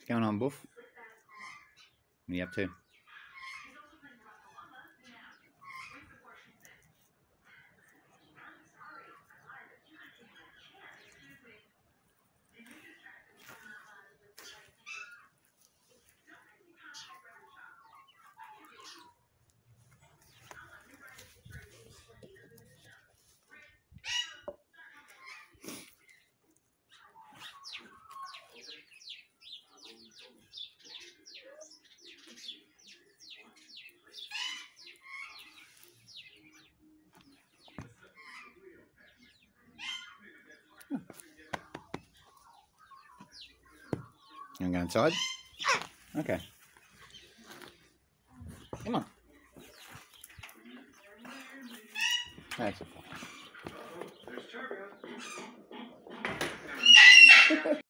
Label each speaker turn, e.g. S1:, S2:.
S1: going on, Buff? What are you up to? You want to go inside? Okay. Come on. That's